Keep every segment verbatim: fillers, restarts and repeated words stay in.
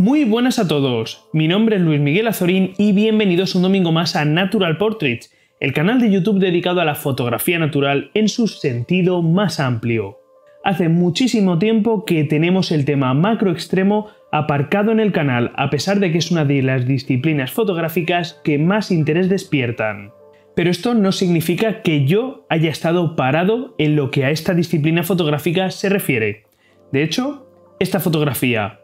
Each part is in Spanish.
Muy buenas a todos, mi nombre es Luis Miguel Azorín y bienvenidos un domingo más a Natural Portraits, el canal de YouTube dedicado a la fotografía natural en su sentido más amplio. Hace muchísimo tiempo que tenemos el tema macro extremo aparcado en el canal, a pesar de que es una de las disciplinas fotográficas que más interés despiertan. Pero esto no significa que yo haya estado parado en lo que a esta disciplina fotográfica se refiere. De hecho, esta fotografía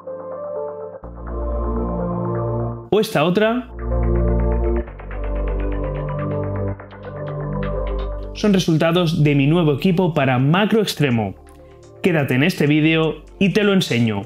o esta otra son resultados de mi nuevo equipo para macro extremo. Quédate en este vídeo y te lo enseño.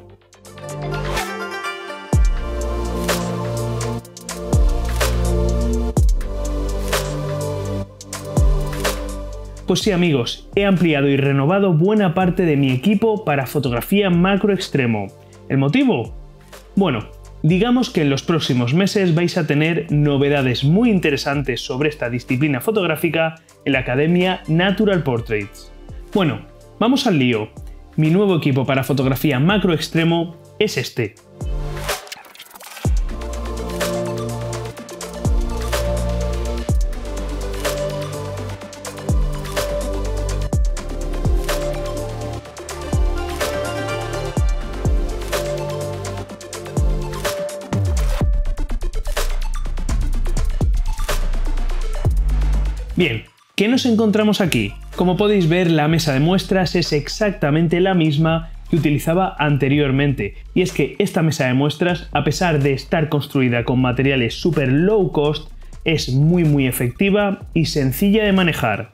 Pues sí amigos, he ampliado y renovado buena parte de mi equipo para fotografía macro extremo. ¿El motivo? Bueno, digamos que en los próximos meses vais a tener novedades muy interesantes sobre esta disciplina fotográfica en la Academia Natural Portraits. Bueno, vamos al lío. Mi nuevo equipo para fotografía macro extremo es este. Bien, ¿qué nos encontramos aquí? Como podéis ver, la mesa de muestras es exactamente la misma que utilizaba anteriormente, y es que esta mesa de muestras, a pesar de estar construida con materiales super low cost, es muy muy efectiva y sencilla de manejar.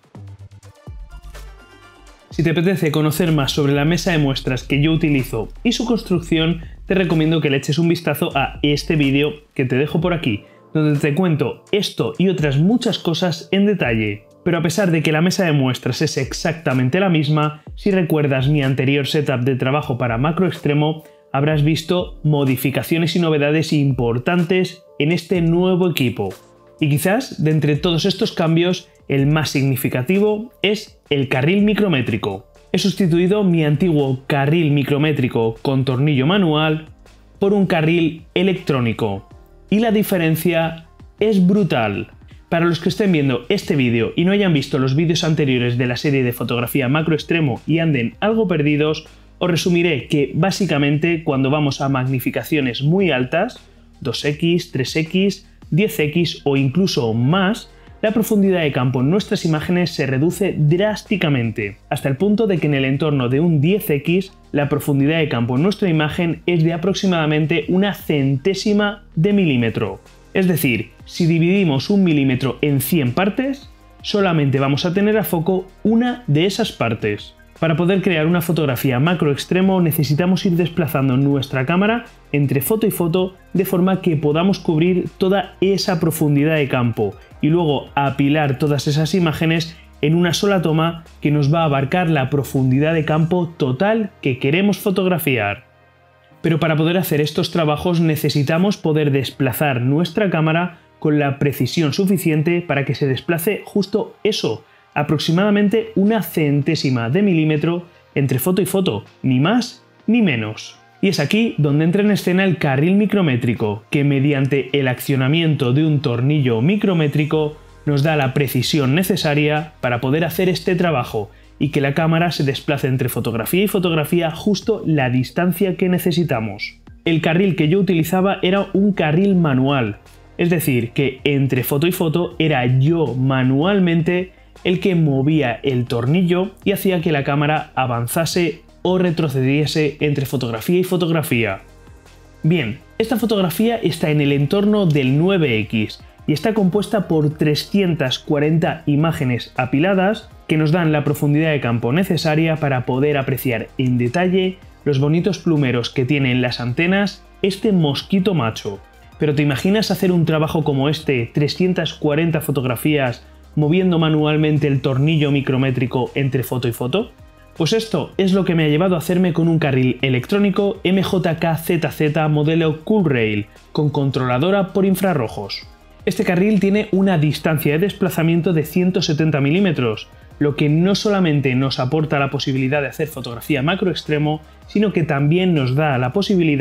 Si te apetece conocer más sobre la mesa de muestras que yo utilizo y su construcción, te recomiendo que le eches un vistazo a este vídeo que te dejo por aquí, donde te cuento esto y otras muchas cosas en detalle. Pero a pesar de que la mesa de muestras es exactamente la misma, si recuerdas mi anterior setup de trabajo para macro extremo, habrás visto modificaciones y novedades importantes en este nuevo equipo. Y quizás, de entre todos estos cambios, el más significativo es el carril micrométrico. He sustituido mi antiguo carril micrométrico con tornillo manual por un carril electrónico. Y la diferencia es brutal. Para los que estén viendo este vídeo y no hayan visto los vídeos anteriores de la serie de fotografía macro extremo y anden algo perdidos, os resumiré que básicamente cuando vamos a magnificaciones muy altas, dos equis, tres equis, diez equis o incluso más, la profundidad de campo en nuestras imágenes se reduce drásticamente, hasta el punto de que en el entorno de un diez equis la profundidad de campo en nuestra imagen es de aproximadamente una centésima de milímetro. Es decir, si dividimos un milímetro en cien partes, solamente vamos a tener a foco una de esas partes. Para poder crear una fotografía macro extremo necesitamos ir desplazando nuestra cámara entre foto y foto de forma que podamos cubrir toda esa profundidad de campo y luego apilar todas esas imágenes en una sola toma que nos va a abarcar la profundidad de campo total que queremos fotografiar. Pero para poder hacer estos trabajos necesitamos poder desplazar nuestra cámara con la precisión suficiente para que se desplace justo eso, aproximadamente una centésima de milímetro entre foto y foto, ni más ni menos. Y es aquí donde entra en escena el carril micrométrico, que mediante el accionamiento de un tornillo micrométrico nos da la precisión necesaria para poder hacer este trabajo y que la cámara se desplace entre fotografía y fotografía justo la distancia que necesitamos. El carril que yo utilizaba era un carril manual, es decir, que entre foto y foto era yo manualmente el que movía el tornillo y hacía que la cámara avanzase o retrocediese entre fotografía y fotografía. Bien, esta fotografía está en el entorno del nueve equis y está compuesta por trescientas cuarenta imágenes apiladas que nos dan la profundidad de campo necesaria para poder apreciar en detalle los bonitos plumeros que tienen las antenas este mosquito macho. Pero ¿te imaginas hacer un trabajo como este, trescientas cuarenta fotografías, moviendo manualmente el tornillo micrométrico entre foto y foto? Pues esto es lo que me ha llevado a hacerme con un carril electrónico M J K Z Z modelo Coolrail, con controladora por infrarrojos. Este carril tiene una distancia de desplazamiento de ciento setenta milímetros, lo que no solamente nos aporta la posibilidad de hacer fotografía macro extremo, sino que también nos da la posibilidad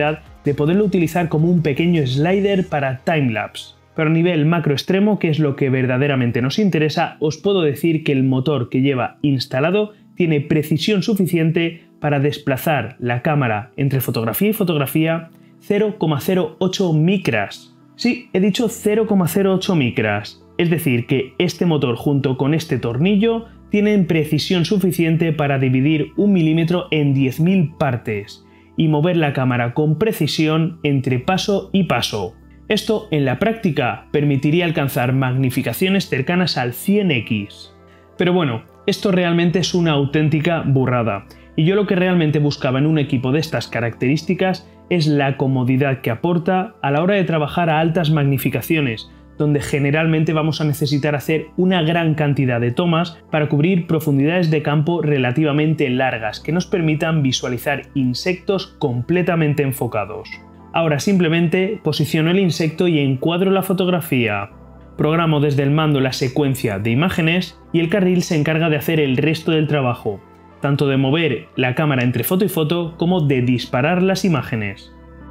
de poderlo utilizar como un pequeño slider para timelapse. Pero a nivel macro extremo, que es lo que verdaderamente nos interesa, os puedo decir que el motor que lleva instalado tiene precisión suficiente para desplazar la cámara entre fotografía y fotografía cero coma cero ocho micras. Sí, he dicho cero coma cero ocho micras. Es decir, que este motor junto con este tornillo tienen precisión suficiente para dividir un milímetro en diez mil partes y mover la cámara con precisión entre paso y paso. Esto en la práctica permitiría alcanzar magnificaciones cercanas al cien equis. Pero bueno, esto realmente es una auténtica burrada, y yo lo que realmente buscaba en un equipo de estas características es la comodidad que aporta a la hora de trabajar a altas magnificaciones, donde generalmente vamos a necesitar hacer una gran cantidad de tomas para cubrir profundidades de campo relativamente largas que nos permitan visualizar insectos completamente enfocados. Ahora simplemente posiciono el insecto y encuadro la fotografía. Programo desde el mando la secuencia de imágenes y el carril se encarga de hacer el resto del trabajo, tanto de mover la cámara entre foto y foto como de disparar las imágenes.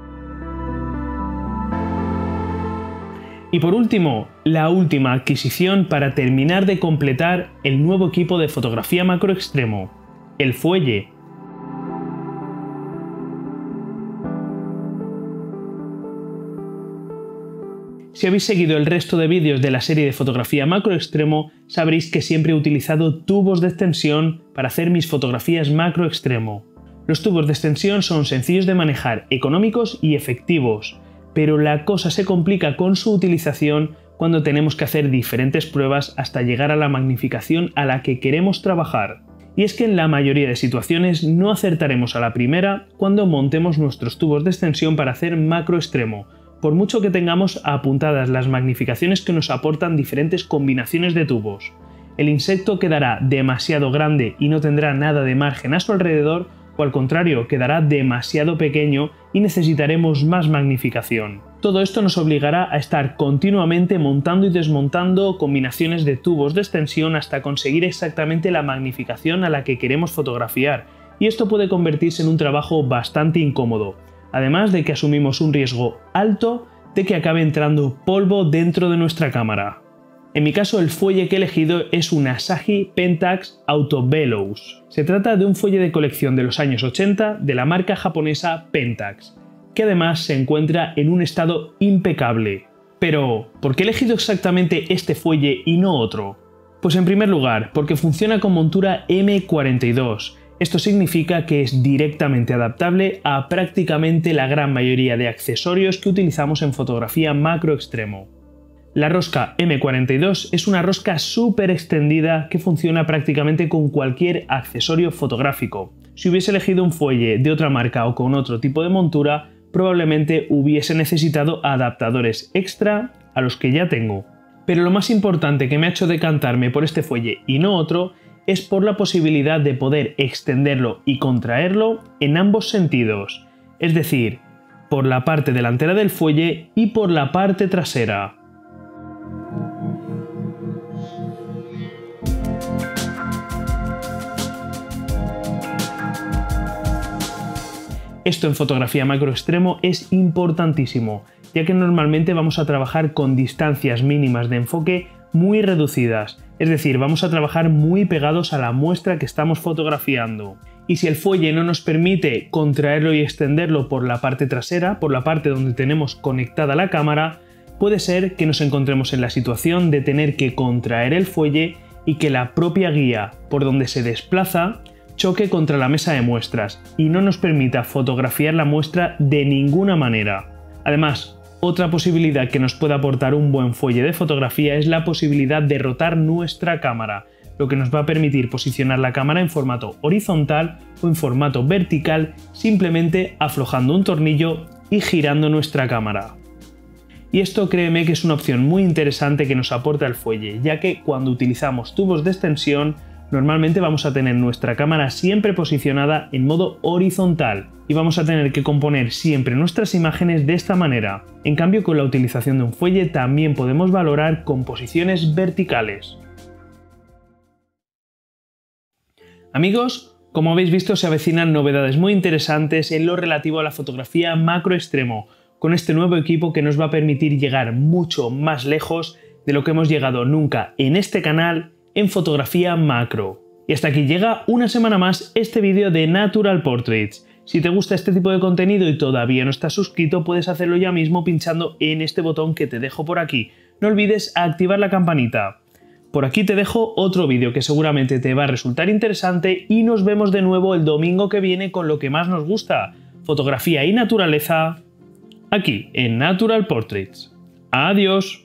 Y por último, la última adquisición para terminar de completar el nuevo equipo de fotografía macro extremo, el fuelle. Si habéis seguido el resto de vídeos de la serie de fotografía macro extremo, sabréis que siempre he utilizado tubos de extensión para hacer mis fotografías macro extremo. Los tubos de extensión son sencillos de manejar, económicos y efectivos, pero la cosa se complica con su utilización cuando tenemos que hacer diferentes pruebas hasta llegar a la magnificación a la que queremos trabajar. Y es que en la mayoría de situaciones no acertaremos a la primera cuando montemos nuestros tubos de extensión para hacer macro extremo, por mucho que tengamos apuntadas las magnificaciones que nos aportan diferentes combinaciones de tubos. El insecto quedará demasiado grande y no tendrá nada de margen a su alrededor, o al contrario, quedará demasiado pequeño y necesitaremos más magnificación. Todo esto nos obligará a estar continuamente montando y desmontando combinaciones de tubos de extensión hasta conseguir exactamente la magnificación a la que queremos fotografiar, y esto puede convertirse en un trabajo bastante incómodo. Además de que asumimos un riesgo alto de que acabe entrando polvo dentro de nuestra cámara. En mi caso, el fuelle que he elegido es un Asahi Pentax Auto Bellows. Se trata de un fuelle de colección de los años ochenta de la marca japonesa Pentax, que además se encuentra en un estado impecable. Pero, ¿por qué he elegido exactamente este fuelle y no otro? Pues en primer lugar, porque funciona con montura eme cuarenta y dos. Esto significa que es directamente adaptable a prácticamente la gran mayoría de accesorios que utilizamos en fotografía macro extremo. La rosca eme cuarenta y dos es una rosca súper extendida que funciona prácticamente con cualquier accesorio fotográfico. Si hubiese elegido un fuelle de otra marca o con otro tipo de montura, probablemente hubiese necesitado adaptadores extra a los que ya tengo. Pero lo más importante que me ha hecho decantarme por este fuelle y no otro es por la posibilidad de poder extenderlo y contraerlo en ambos sentidos, es decir, por la parte delantera del fuelle y por la parte trasera. Esto en fotografía macro extremo es importantísimo, ya que normalmente vamos a trabajar con distancias mínimas de enfoque muy reducidas, es decir, vamos a trabajar muy pegados a la muestra que estamos fotografiando. Y si el fuelle no nos permite contraerlo y extenderlo por la parte trasera, por la parte donde tenemos conectada la cámara, puede ser que nos encontremos en la situación de tener que contraer el fuelle y que la propia guía por donde se desplaza choque contra la mesa de muestras y no nos permita fotografiar la muestra de ninguna manera. Además, otra posibilidad que nos puede aportar un buen fuelle de fotografía es la posibilidad de rotar nuestra cámara, lo que nos va a permitir posicionar la cámara en formato horizontal o en formato vertical simplemente aflojando un tornillo y girando nuestra cámara. Y esto créeme que es una opción muy interesante que nos aporta el fuelle, ya que cuando utilizamos tubos de extensión normalmente vamos a tener nuestra cámara siempre posicionada en modo horizontal y vamos a tener que componer siempre nuestras imágenes de esta manera. En cambio, con la utilización de un fuelle también podemos valorar composiciones verticales. Amigos, Como habéis visto, se avecinan novedades muy interesantes en lo relativo a la fotografía macro extremo, con este nuevo equipo que nos va a permitir llegar mucho más lejos de lo que hemos llegado nunca en este canal en fotografía macro. Y hasta aquí llega una semana más este vídeo de Natural Portraits. Si te gusta este tipo de contenido y todavía no estás suscrito, puedes hacerlo ya mismo pinchando en este botón que te dejo por aquí. No olvides activar la campanita. Por aquí te dejo otro vídeo que seguramente te va a resultar interesante y nos vemos de nuevo el domingo que viene con lo que más nos gusta, fotografía y naturaleza, aquí en Natural Portraits. ¡Adiós!